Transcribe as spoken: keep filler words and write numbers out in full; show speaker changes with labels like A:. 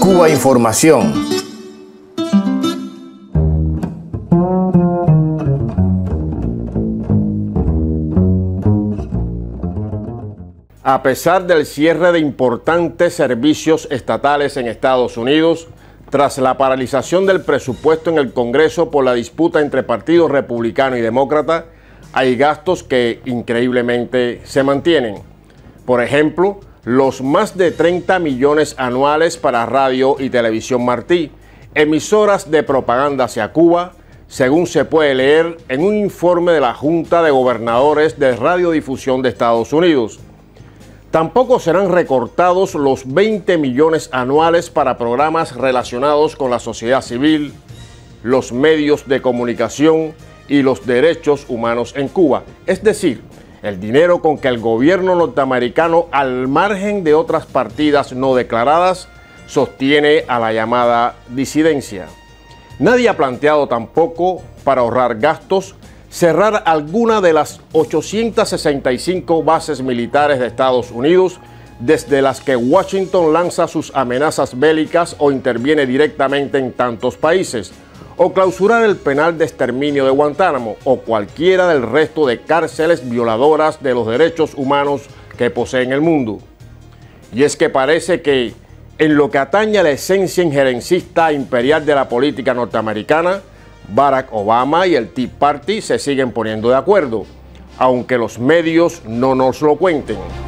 A: Cuba Información.
B: A pesar del cierre de importantes servicios estatales en Estados Unidos, tras la paralización del presupuesto en el Congreso por la disputa entre partidos republicano y demócrata, hay gastos que increíblemente se mantienen. Por ejemplo, los más de treinta millones anuales para Radio y Televisión Martí, emisoras de propaganda hacia Cuba, según se puede leer en un informe de la Junta de Gobernadores de Radiodifusión de Estados Unidos. Tampoco serán recortados los veinte millones anuales para programas relacionados con la sociedad civil, los medios de comunicación y los derechos humanos en Cuba. Es decir, el dinero con que el gobierno norteamericano, al margen de otras partidas no declaradas, sostiene a la llamada disidencia. Nadie ha planteado tampoco, para ahorrar gastos, cerrar alguna de las ochocientas sesenta y cinco bases militares de Estados Unidos desde las que Washington lanza sus amenazas bélicas o interviene directamente en tantos países, o clausurar el penal de exterminio de Guantánamo o cualquiera del resto de cárceles violadoras de los derechos humanos que posee el mundo. Y es que parece que, en lo que atañe a la esencia injerencista imperial de la política norteamericana, Barack Obama y el Tea Party se siguen poniendo de acuerdo, aunque los medios no nos lo cuenten.